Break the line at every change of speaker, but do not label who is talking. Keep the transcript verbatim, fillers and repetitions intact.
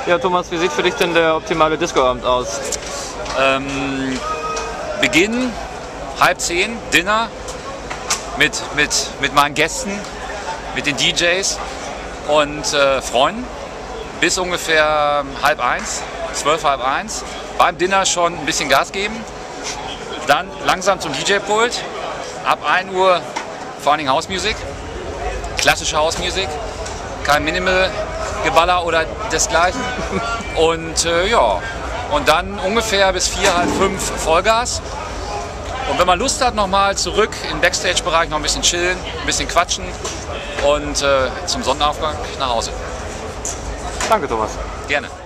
Ja, Thomas, wie sieht für dich denn der optimale Discoabend aus?
Ähm, Beginn, halb zehn, Dinner mit, mit, mit meinen Gästen, mit den D Js und äh, Freunden bis ungefähr halb eins, zwölf, halb eins. Beim Dinner schon ein bisschen Gas geben, dann langsam zum D J-Pult, ab ein Uhr vor allen Dingen Housemusik, klassische Housemusik, kein Minimal-Geballer oder desgleichen. Und äh, ja, und dann ungefähr bis vier, halb fünf Vollgas. Und wenn man Lust hat, nochmal zurück im Backstage-Bereich noch ein bisschen chillen, ein bisschen quatschen und äh, zum Sonnenaufgang nach Hause.
Danke, Thomas.
Gerne.